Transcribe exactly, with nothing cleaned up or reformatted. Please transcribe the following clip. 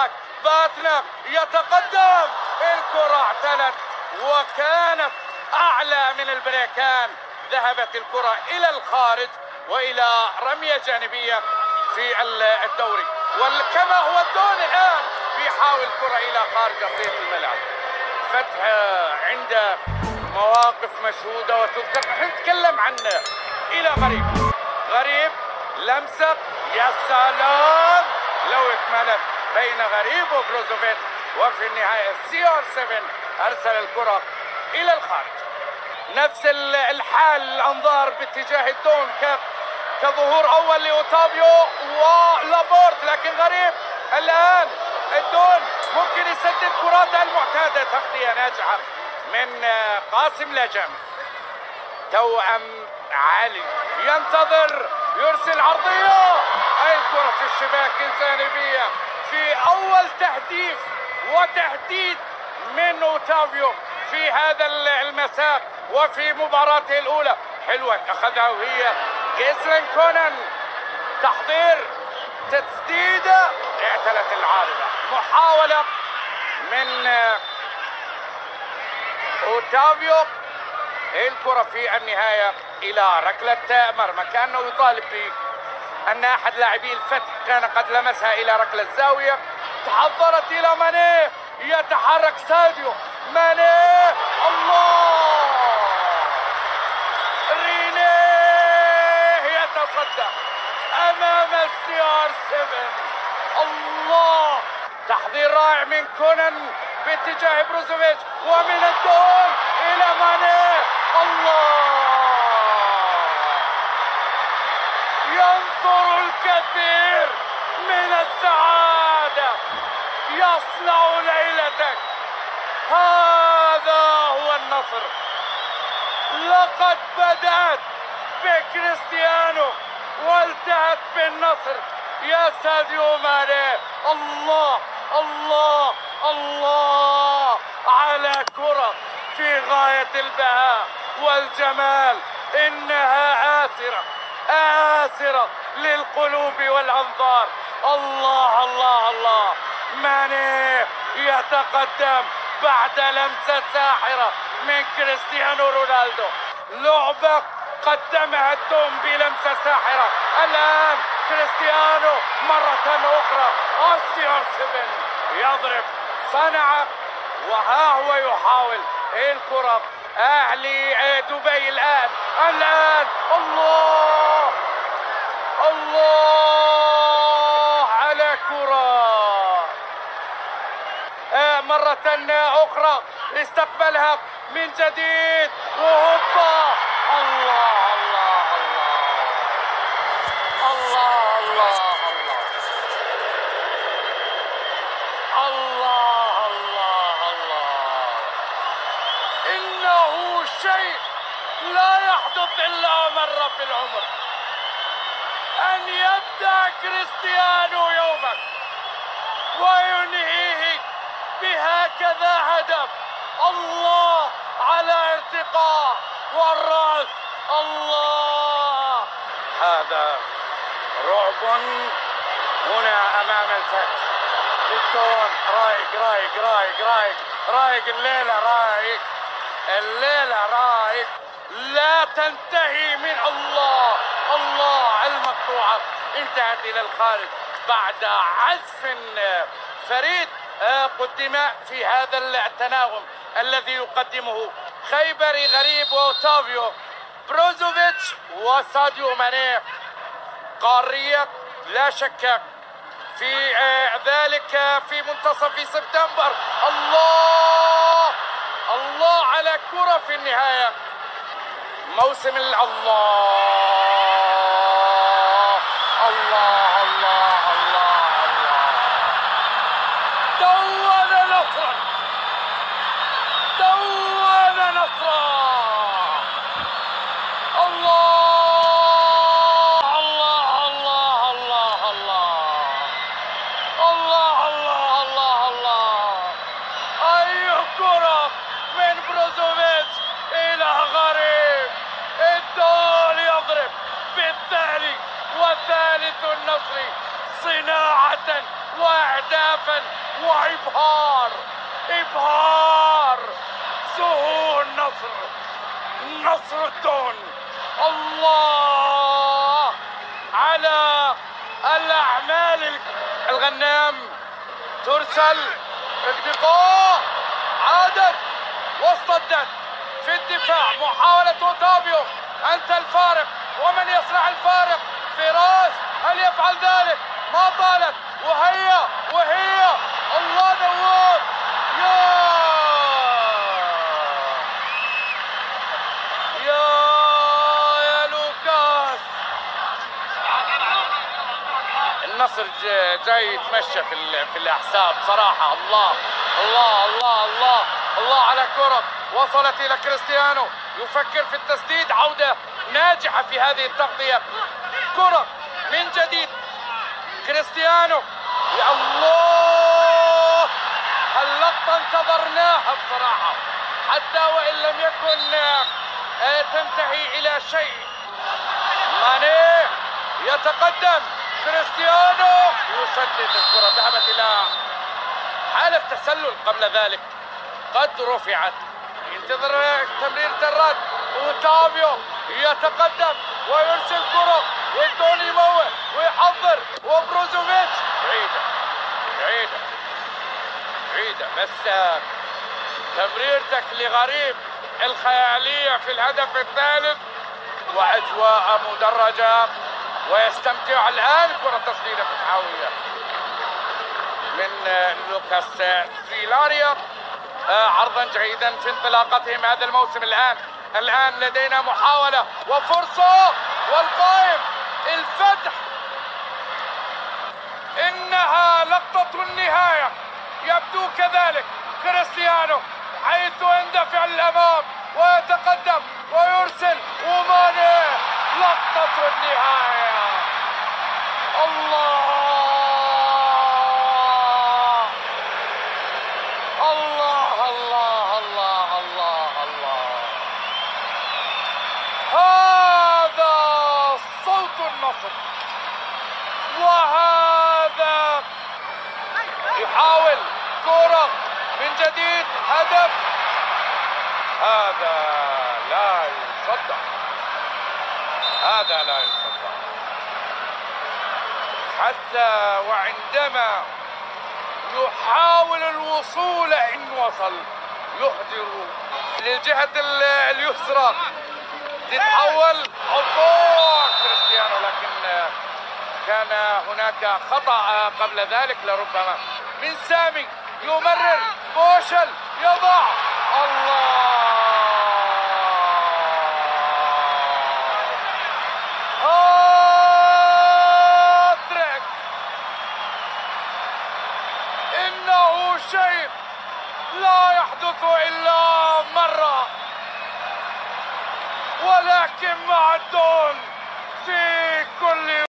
هناك باتنا يتقدم، الكرة اعتلت وكانت أعلى من البريكان، ذهبت الكرة إلى الخارج وإلى رمية جانبية في الدوري. وكما هو الدون الآن بيحاول كرة إلى خارج أرضية الملعب. فتح عند مواقف مشهودة وتذكر، نحن نتكلم عنه إلى غريب. غريب لمسة، يا سلام لو اكملت بين غريب وبروزوفيتش، وفي النهاية سي ار سبعة أرسل الكرة إلى الخارج. نفس الحال، الأنظار باتجاه الدون كظهور أول لأوتافيو ولابورت، لكن غريب الآن الدون ممكن يسدد كراته المعتادة. تغطية ناجحة من قاسم لجم. توأم علي ينتظر، يرسل عرضية، الكرة في الشباك الجانبية في أول تهديف وتهديد من أوتافيو في هذا المساء وفي مباراته الأولى. حلوة أخذها وهي جيسلين كونان، تحضير تسديدة، اعتلت العارضة. محاولة من أوتافيو، الكرة في النهاية إلى ركلة مرمى. كأنه يطالب بأن أحد لاعبي الفتح كان قد لمسها إلى ركلة الزاوية. تحضرت إلى ماني، يتحرك ساديو ماني، الله، رينيه يتصدى أمام السي ار سبعة. الله، تحضير رائع من كونان باتجاه بروزوفيتش، ومن الدون إلى ماني، الله، ينظر الكثير من السعادة، يصنع ليلتك. هذا هو النصر. لقد بدأت بكريستيانو وانتهت بالنصر يا ساديو ماني. الله الله الله على كرة في غاية البهاء والجمال، إنها آسرة آسرة للقلوب والأنظار. الله الله الله، ماني يتقدم بعد لمسة ساحرة من كريستيانو رونالدو. لعبة قدمها الدوم بلمسة ساحرة. الآن كريستيانو مرة أخرى، سي ار سبعة يضرب، صنع، وها هو يحاول الكرة. أهلي دبي الآن الآن الله الله على كرة مرة أخرى، استقبلها من جديد، وهوبا، الله الله الله الله الله الله الله الله. إنه شيء لا يحدث إلا مرة في العمر، أن يبدأ كريستيانو يومك وينهيه بهكذا هدف. الله على ارتقاء والرأس، الله، هذا رعب هنا أمام الفتح. الدون رايق رايق رايق رايق رايق الليلة، رايق الليلة، رايق، لا تنتهي من الله الله. المقطوعة انتهت إلى الخارج بعد عزف فريد قدم في هذا التناغم الذي يقدمه خيبري غريب وأوتافيو، بروزوفيتش وساديو ماني. قارية لا شك في ذلك في منتصف سبتمبر. الله الله على كرة في النهاية، موسم الله الله الله الله الله. دون نصرا، دون نصرا، الله الله الله الله الله الله الله الله. أي كرة من بروزوفيتش إلى غريب، الدول يضرب بالثاني وثالث النصر صناعة واهدافا وابهار ابهار. زهور النصر، نصر الدون. الله على الاعمال. الغنام ترسل التقاء، عادت واصطدت في الدفاع. محاولة اوتافيو، انت الفارق ومن يصنع الفارق؟ فراس هل يفعل ذلك؟ ما طالت، وهي وهي الله نواب. يا يا يا لوكاس. النصر جاي يتمشى في ال- في الاحساب صراحه. الله الله الله الله الله على كرة وصلت الى كريستيانو، يفكر في التسديد. عودة ناجحة في هذه التغطية. كرة من جديد كريستيانو. يا الله، اللقطة انتظرناها بصراحة، حتى وإن لم يكن آه، تنتهي إلى شيء. ماني يتقدم، كريستيانو يسدد. الكرة ذهبت إلى حالة تسلل قبل ذلك، قد رفعت. ينتظر تمريرة الرد. اوتافيو يتقدم ويرسل كرة، والدون يموه ويحضر، وبروزوفيتش بعيدة بعيدة بعيدة. بس تمريرتك لغريب الخيالية في الهدف الثالث، وأجواء مدرجة، ويستمتع الآن. كرة تسديدة فتحاوية من لوكاس فيلاريا. آه عرضا جيدا في انطلاقتهم هذا الموسم. الآن الآن لدينا محاولة وفرصة، والقائم الفتح. إنها لقطة النهاية، يبدو كذلك. كريستيانو حيث يندفع للأمام ويتقدم ويرسل، وماني لقطة النهاية. الله الله الله الله الله الله. هذا صوت النصر، وهذا يحاول كرة من جديد، هدف. هذا لا يصدق، هذا لا يصدق. حتى وعندما يحاول الوصول إن وصل، يهدر للجهة اليسرى، تتحول عبور كريستيانو. لكن كان هناك خطأ قبل ذلك لربما من سامي. يمرر بوشل، يضع. الله، هاتريك. إنه شيء لا يحدث إلا